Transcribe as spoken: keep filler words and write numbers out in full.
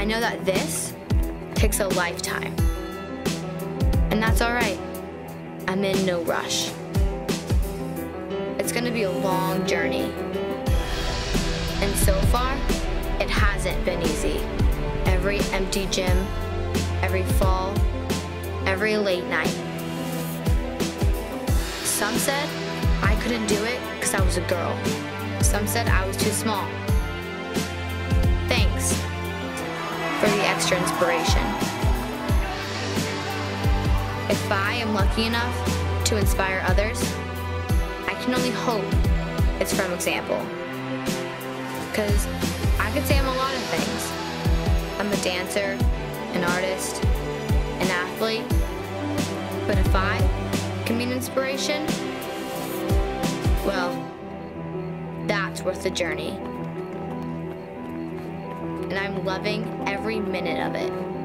know that this takes a lifetime. And that's all right. I'm in no rush. It's gonna be a long journey. And so far, it hasn't been easy. Every empty gym, every fall, every late night. Some said I couldn't do it because I was a girl. Some said I was too small. Thanks for the extra inspiration. If I am lucky enough to inspire others, I can only hope it's from example. Because I could say I'm a lot of things. I'm a dancer, an artist, an athlete. But if I can be an inspiration, well, that's worth the journey. And I'm loving every minute of it.